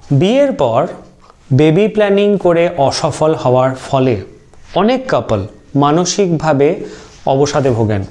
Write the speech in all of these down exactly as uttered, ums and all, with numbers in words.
বিয়ের পর baby planning করে অসফল হওয়ার ফলে অনেক কাপল মানসিকভাবে অবসাদে ভোগেন।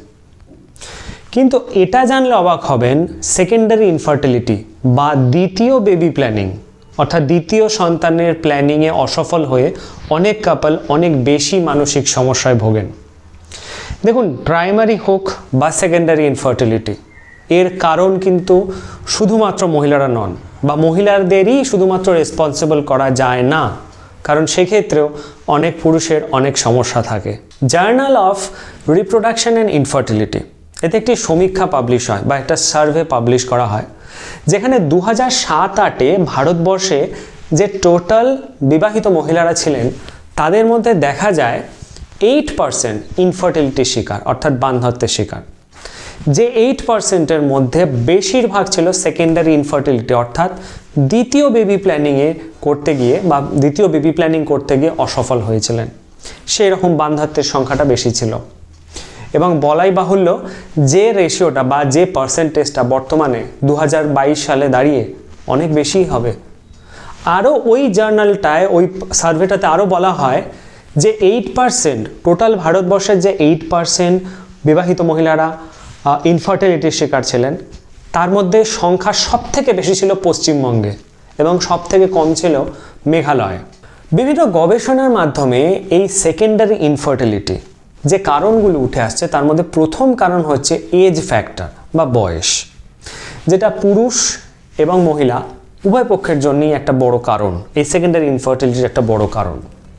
কিন্তু এটা জানলে অবাক হবেন, সেকেন্ডারি ইনফার্টিলিটি বা দ্বিতীয় বেবি প্ল্যানিং অর্থাৎ দ্বিতীয় সন্তানের প্ল্যানিংয়ে অসফল হয়ে অনেক কাপল অনেক বেশি মানসিক সমস্যায় ভোগেন। দেখুন, প্রাইমারি হোক বা সেকেন্ডারি ইনফার্টিলিটি, এর কারণ কিন্তু শুধুমাত্র মহিলারা নন বা মহিলাদেরই শুধুমাত্র রেসপন্সিবল করা যায় না, কারণ সেক্ষেত্রেও অনেক পুরুষের অনেক সমস্যা থাকে। Journal of reproduction and infertility, এতে একটি সমীক্ষা পাবলিশ হয় বা একটা সার্ভে পাবলিশ করা হয়, যেখানে দু হাজার সাত আটে ভারতবর্ষে যে টোটাল বিবাহিত মহিলারা ছিলেন তাদের মধ্যে দেখা যায় এইট পার্সেন্ট ইনফার্টিলিটির শিকার অর্থাৎ বান্ধত্বের শিকার। যে এইট পার্সেন্টের মধ্যে বেশিরভাগ ছিল সেকেন্ডারি ইনফার্টিলিটি অর্থাৎ দ্বিতীয় বেবি প্ল্যানিংয়ে করতে গিয়ে বা দ্বিতীয় বেবি প্ল্যানিং করতে গিয়ে অসফল হয়েছিলেন। সেই রকম বান্ধত্বের সংখ্যাটা বেশি ছিল এবং বলাই বাহুল্য যে রেশিওটা বা যে পার্সেন্টেজটা বর্তমানে দু হাজার বাইশ সালে দাঁড়িয়ে অনেক বেশি হবে। আরও ওই জার্নালটায় ওই সার্ভেটাতে আরও বলা হয় যে এইট পার্সেন্ট টোটাল ভারতবর্ষের যে এইট পার্সেন্ট বিবাহিত মহিলারা ইনফার্টিলিটির শিকার ছিলেন তার মধ্যে সংখ্যা সব থেকে বেশি ছিল পশ্চিমবঙ্গে এবং সব থেকে কম ছিল মেঘালয়ে। বিভিন্ন গবেষণার মাধ্যমে এই সেকেন্ডারি ইনফার্টিলিটি যে কারণগুলো উঠে আসছে তার মধ্যে প্রথম কারণ হচ্ছে এজ ফ্যাক্টর বা বয়স, যেটা পুরুষ এবং মহিলা উভয় পক্ষের জন্যই একটা বড় কারণ, এই সেকেন্ডারি ইনফার্টিলিটির একটা বড় কারণ।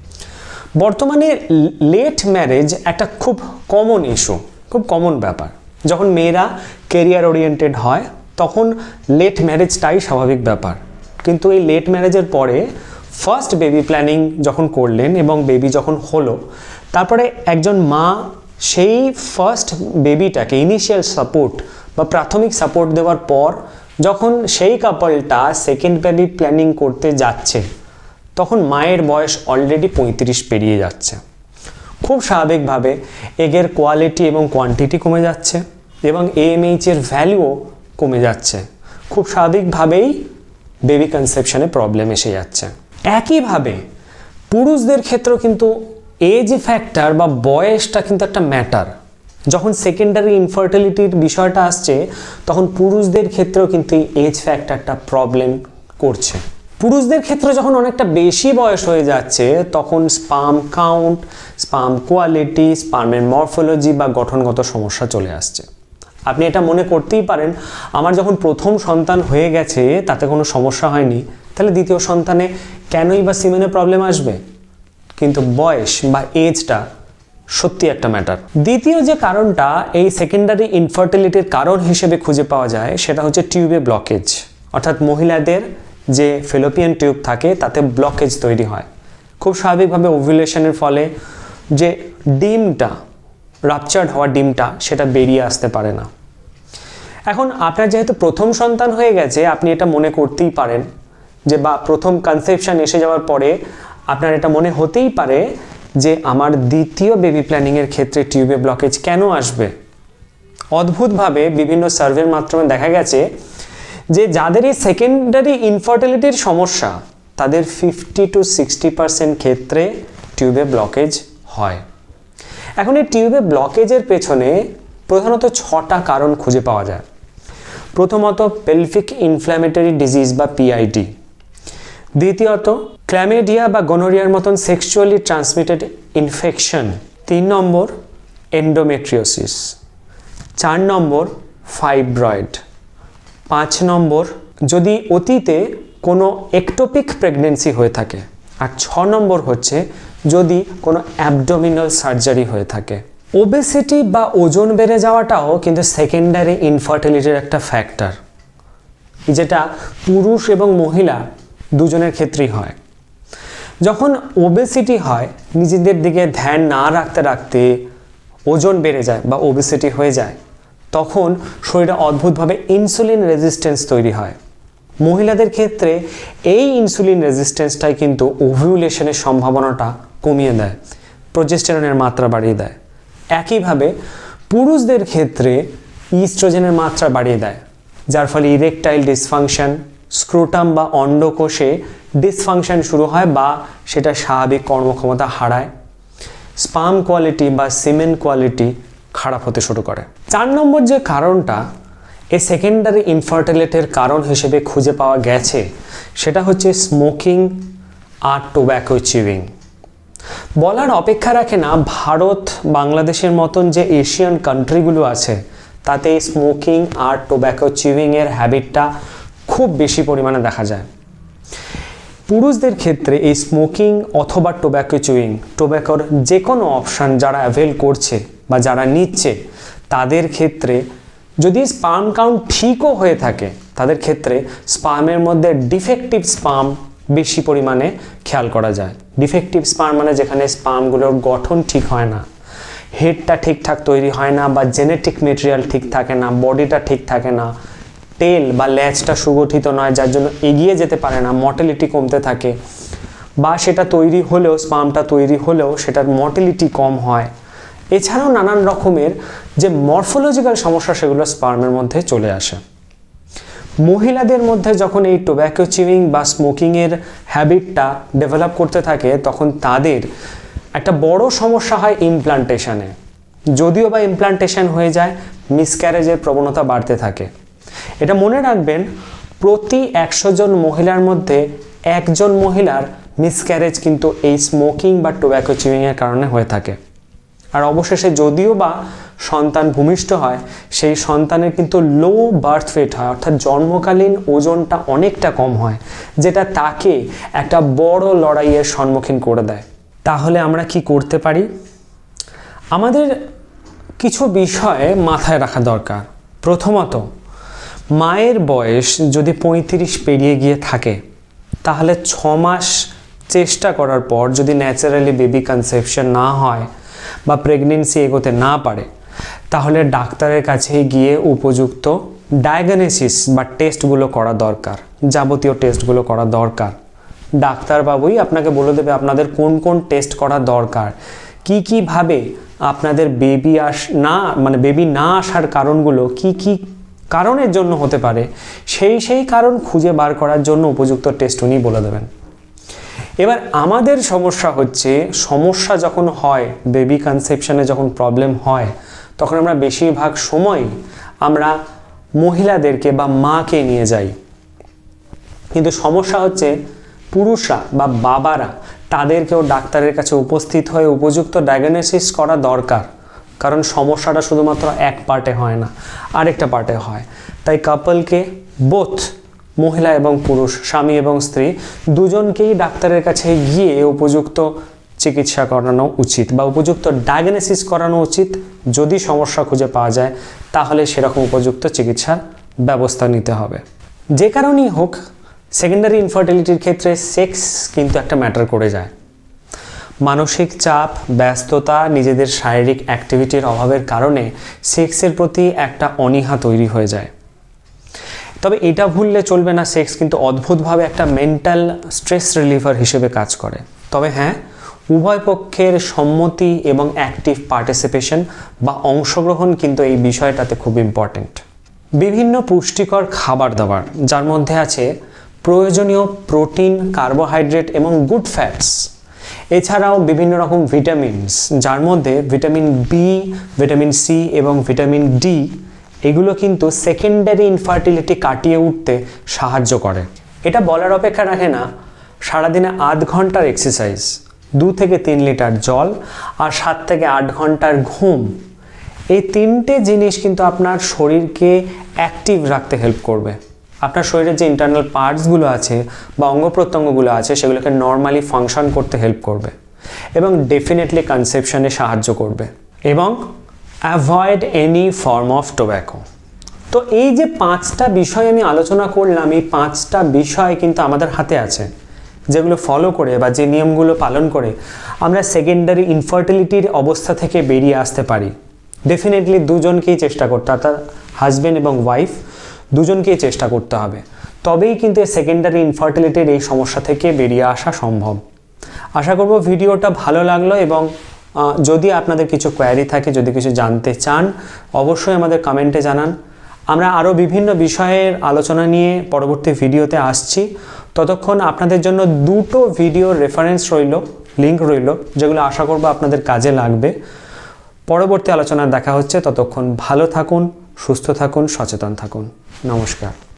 বর্তমানে লেট ম্যারেজ একটা খুব কমন ইস্যু, খুব কমন ব্যাপার। যখন মেয়েরা কেরিয়ার ওরিয়েন্টেড হয় তখন লেট ম্যারেজটাই স্বাভাবিক ব্যাপার, কিন্তু এই লেট ম্যারেজের পরে ফার্স্ট বেবি প্ল্যানিং যখন করলেন এবং বেবি যখন হলো, তারপরে একজন মা সেই ফার্স্ট বেবিটাকে ইনিশিয়াল সাপোর্ট বা প্রাথমিক সাপোর্ট দেওয়ার পর যখন সেই কাপলটা সেকেন্ড বেবি প্ল্যানিং করতে যাচ্ছে তখন মায়ের বয়স অলরেডি পঁয়ত্রিশ পেরিয়ে যাচ্ছে। খুব স্বাভাবিকভাবে এগের কোয়ালিটি এবং কোয়ান্টিটি কমে যাচ্ছে এবং এএমএইচের ভ্যালুও কমে যাচ্ছে। খুব স্বাভাবিকভাবেই বেবি কনসেপশনে প্রবলেম এসে যাচ্ছে। একইভাবে পুরুষদের ক্ষেত্রেও কিন্তু এজ ফ্যাক্টর বা বয়সটা কিন্তু একটা ম্যাটার। যখন সেকেন্ডারি ইনফার্টিলিটির বিষয়টা আসছে তখন পুরুষদের ক্ষেত্রেও কিন্তু এই এজ ফ্যাক্টরটা প্রবলেম করছে। পুরুষদের ক্ষেত্রে যখন অনেকটা বেশি বয়স হয়ে যাচ্ছে তখন স্পার্ম কাউন্ট, স্পার্ম কোয়ালিটি, স্পার্মের মরফোলজি বা গঠনগত সমস্যা চলে আসছে। আপনি এটা মনে করতেই পারেন, আমার যখন প্রথম সন্তান হয়ে গেছে তাতে কোনো সমস্যা হয়নি, তাহলে দ্বিতীয় সন্তানে কেনই বা সিমেনে প্রবলেম আসবে? কিন্তু বয়স বা এজটা সত্যি একটা ম্যাটার। দ্বিতীয় যে কারণটা এই সেকেন্ডারি ইনফার্টিলিটির কারণ হিসেবে খুঁজে পাওয়া যায় সেটা হচ্ছে টিউবে ব্লকেজ, অর্থাৎ মহিলাদের যে ফেলোপিয়ান টিউব থাকে তাতে ব্লকেজ তৈরি হয়। খুব স্বাভাবিকভাবে ওভুলেশনের ফলে যে ডিমটা রাপচার্ড হওয়া ডিমটা সেটা বেরিয়ে আসতে পারে না। এখন আপনার যেহেতু প্রথম সন্তান হয়ে গেছে আপনি এটা মনে করতেই পারেন যে বা প্রথম কনসেপশন এসে যাওয়ার পরে আপনার এটা মনে হতেই পারে যে আমার দ্বিতীয় বেবি প্ল্যানিংয়ের ক্ষেত্রে টিউবে ব্লকেজ কেন আসবে। অদ্ভুতভাবে বিভিন্ন সার্ভের মাধ্যমে দেখা গেছে যে যাদের এই সেকেন্ডারি ইনফার্টিলিটির সমস্যা তাদের ফিফটি টু সিক্সটি পার্সেন্ট ক্ষেত্রে টিউবে ব্লকেজ হয়। এখন এই টিউবে ব্লকেজের পেছনে প্রধানত ছটা কারণ খুঁজে পাওয়া যায়। প্রথমত পেলভিক ইনফ্ল্যামেটরি ডিজিজ বা পিআইডি, দ্বিতীয়ত ক্ল্যামেডিয়া বা গনোরিয়ার মতন সেক্সুয়ালি ট্রান্সমিটেড ইনফেকশন, তিন নম্বর এন্ডোমেট্রিওসিস, চার নম্বর ফাইব্রয়েড, পাঁচ নম্বর যদি অতীতে কোনো একটোপিক প্রেগনেন্সি হয়ে থাকে, আর ছ নম্বর হচ্ছে যদি কোনো অ্যাবডোমিনাল সার্জারি হয়ে থাকে। ওবেসিটি বা ওজন বেড়ে যাওয়াটাও কিন্তু সেকেন্ডারি ইনফার্টিলিটির একটা ফ্যাক্টর, যেটা পুরুষ এবং মহিলা দুজনের ক্ষেত্রেই হয়। যখন ওবেসিটি হয়, নিজেদের দিকে ধ্যান না রাখতে রাখতে ওজন বেড়ে যায় বা ওবেসিটি হয়ে যায়, তখন শরীরে অদ্ভুতভাবে ইনসুলিন রেজিস্ট্যান্স তৈরি হয়। মহিলাদের ক্ষেত্রে এই ইনসুলিন রেজিস্ট্যান্সটাই কিন্তু ওভিউলেশনের সম্ভাবনাটা কমিয়ে দেয়, প্রোজেস্টেরনের মাত্রা বাড়িয়ে দেয়। একইভাবে পুরুষদের ক্ষেত্রে ইস্ট্রোজেনের মাত্রা বাড়িয়ে দেয়, যার ফলে ইরেকটাইল ডিসফাংশন, স্ক্রোটাম বা অন্ডকোষে ডিসফাংশন শুরু হয় বা সেটা স্বাভাবিক কর্মক্ষমতা হারায়, স্পার্ম কোয়ালিটি বা সিমেন কোয়ালিটি খারাপ হতে শুরু করে। চার নম্বর যে কারণটা এই সেকেন্ডারি ইনফার্টিলিটির কারণ হিসেবে খুঁজে পাওয়া গেছে সেটা হচ্ছে স্মোকিং আর টোব্যাকো চিউইং। বলার অপেক্ষা রাখে না, ভারত বাংলাদেশের মতন যে এশিয়ান কান্ট্রিগুলো আছে তাতে স্মোকিং আর টোব্যাকো চিউইংয়ের হ্যাবিটটা খুব বেশি পরিমাণে দেখা যায়। পুরুষদের ক্ষেত্রে এই স্মোকিং অথবা টোব্যাকো চুইং, টোব্যাকোর যে কোনো অপশান যারা অ্যাভেল করছে বা যারা নিচ্ছে তাদের ক্ষেত্রে যদি স্পার্ম কাউন্ট ঠিকও হয়ে থাকে তাদের ক্ষেত্রে স্পার্মের মধ্যে ডিফেক্টিভ স্পার্ম বেশি পরিমাণে খেয়াল করা যায়। ডিফেক্টিভ স্পার্ম মানে যেখানে স্পার্মগুলোর গঠন ঠিক হয় না, হেডটা ঠিকঠাক তৈরি হয় না বা জেনেটিক মেটেরিয়াল ঠিক থাকে না, বডিটা ঠিক থাকে না, টেল বা ল্যাচটা সুগঠিত নয় যার জন্য এগিয়ে যেতে পারে না, মর্টালিটি কমতে থাকে, বা সেটা তৈরি হলেও স্পার্মটা তৈরি হলেও সেটার মর্টালিটি কম হয়। এছাড়াও নানান রকমের যে মরফোলজিক্যাল সমস্যা সেগুলো স্পার্মের মধ্যে চলে আসে। মহিলাদের মধ্যে যখন এই টোব্যাকো চিউইং বা স্মোকিংয়ের হ্যাবিটটা ডেভেলপ করতে থাকে তখন তাদের একটা বড় সমস্যা হয় ইমপ্লান্টেশনে। যদিও বা ইমপ্লান্টেশন হয়ে যায়, মিসক্যারেজের প্রবণতা বাড়তে থাকে। এটা মনে রাখবেন, প্রতি একশো জন মহিলার মধ্যে একজন মহিলার মিসক্যারেজ কিন্তু এই স্মোকিং বা টোব্যাকো চিউইংয়ের কারণে হয়ে থাকে। আর অবশেষে যদিও বা সন্তান ভূমিষ্ঠ হয়, সেই সন্তানের কিন্তু লো বার্থ ওয়েট হয়, অর্থাৎ জন্মকালীন ওজনটা অনেকটা কম হয়, যেটা তাকে একটা বড় লড়াইয়ের সম্মুখীন করে দেয়। তাহলে আমরা কি করতে পারি? আমাদের কিছু বিষয়ে মাথায় রাখা দরকার। প্রথমত, মায়ের বয়স যদি পঁয়ত্রিশ পেরিয়ে গিয়ে থাকে তাহলে ছ মাস চেষ্টা করার পর যদি ন্যাচারালি বেবি কনসেপশন না হয় বা প্রেগনেন্সি এগোতে না পারে তাহলে ডাক্তারের কাছে গিয়ে উপযুক্ত ডায়াগনোসিস বা টেস্টগুলো করা দরকার, যাবতীয় টেস্টগুলো করা দরকার। ডাক্তারবাবুই আপনাকে বলে দেবে আপনাদের কোন কোন টেস্ট করা দরকার, কি কিভাবে আপনাদের বেবি আস না মানে বেবি না আসার কারণগুলো কি কি কারণের জন্য হতে পারে, সেই সেই কারণ খুঁজে বার করার জন্য উপযুক্ত টেস্ট উনি বলে দেবেন। এবার আমাদের সমস্যা হচ্ছে, সমস্যা যখন হয়, বেবি কনসেপশনে যখন প্রবলেম হয় তখন আমরা বেশিরভাগ সময় আমরা মহিলাদেরকে বা মাকে নিয়ে যাই। কিন্তু সমস্যা হচ্ছে পুরুষরা বা বাবারা তাদেরকেও ডাক্তারের কাছে উপস্থিত হয়ে উপযুক্ত ডায়াগনোসিস করা দরকার, কারণ সমস্যাটা শুধুমাত্র এক পার্টে হয় না, আরেকটা পার্টে হয়। তাই কাপলকে বোথ মহিলা এবং পুরুষ, স্বামী এবং স্ত্রী দুজনকেই ডাক্তারের কাছে গিয়ে উপযুক্ত চিকিৎসা করানো উচিত বা উপযুক্ত ডায়াগনোসিস করানো উচিত। যদি সমস্যা খুঁজে পাওয়া যায় তাহলে সেরকম উপযুক্ত চিকিৎসার ব্যবস্থা নিতে হবে। যে কারণেই হোক, সেকেন্ডারি ইনফার্টিলিটির ক্ষেত্রে সেক্স কিন্তু একটা ম্যাটার করে যায়। মানসিক চাপ, ব্যস্ততা, নিজেদের শারীরিক অ্যাক্টিভিটির অভাবের কারণে সেক্সের প্রতি একটা অনীহা তৈরি হয়ে যায়। তবে এটা ভুললে চলবে না, সেক্স কিন্তু অদ্ভুতভাবে একটা মেন্টাল স্ট্রেস রিলিভার হিসেবে কাজ করে। তবে হ্যাঁ, উভয় পক্ষের সম্মতি এবং অ্যাক্টিভ পার্টিসিপেশন বা অংশগ্রহণ কিন্তু এই বিষয়টাতে খুব ইম্পর্টেন্ট। বিভিন্ন পুষ্টিকর খাবার দাবার যার মধ্যে আছে প্রয়োজনীয় প্রোটিন, কার্বোহাইড্রেট এবং গুড ফ্যাটস, এছাড়াও বিভিন্ন রকম ভিটামিনস যার মধ্যে ভিটামিন বি, ভিটামিন সি এবং ভিটামিন ডি, এগুলো কিন্তু সেকেন্ডারি ইনফার্টিলিটি কাটিয়ে উঠতে সাহায্য করে। এটা বলার অপেক্ষা রাখে না, সারাদিনে আধ ঘন্টার এক্সারসাইজ, দু থেকে তিন লিটার জল আর সাত থেকে আট ঘন্টার ঘুম, এই তিনটে জিনিস কিন্তু আপনার শরীরকে অ্যাক্টিভ রাখতে হেল্প করবে। আপনার শরীরের যে ইন্টারনাল পার্টসগুলো আছে বা অঙ্গ প্রত্যঙ্গগুলো আছে সেগুলোকে নর্মালি ফাংশন করতে হেল্প করবে এবং ডেফিনেটলি কনসেপশনে সাহায্য করবে। এবং avoid any form of tobacco. তো এই যে পাঁচটা বিষয় আমি আলোচনা করলাম, এই পাঁচটা বিষয় কিন্তু আমাদের হাতে আছে, যেগুলো ফলো করে বা যে নিয়মগুলো পালন করে আমরা সেকেন্ডারি ইনফার্টিলিটির অবস্থা থেকে বেরিয়ে আসতে পারি। ডেফিনেটলি দুজনকেই চেষ্টা করতে, অর্থাৎ হাজব্যান্ড এবং ওয়াইফ দুজনকেই চেষ্টা করতে হবে, তবেই কিন্তু এই সেকেন্ডারি ইনফার্টিলিটির এই সমস্যা থেকে বেরিয়ে আসা সম্ভব। আশা করব ভিডিওটা ভালো লাগলো এবং যদি আপনাদের কিছু কোয়ারি থাকে, যদি কিছু জানতে চান, অবশ্যই আমাদের কমেন্টে জানান। আমরা আরও বিভিন্ন বিষয়ের আলোচনা নিয়ে পরবর্তী ভিডিওতে আসছি। ততক্ষণ আপনাদের জন্য দুটো ভিডিওর রেফারেন্স রইল, লিঙ্ক রইল, যেগুলো আশা করব আপনাদের কাজে লাগবে। পরবর্তী আলোচনা দেখা হচ্ছে। ততক্ষণ ভালো থাকুন, সুস্থ থাকুন, সচেতন থাকুন। নমস্কার।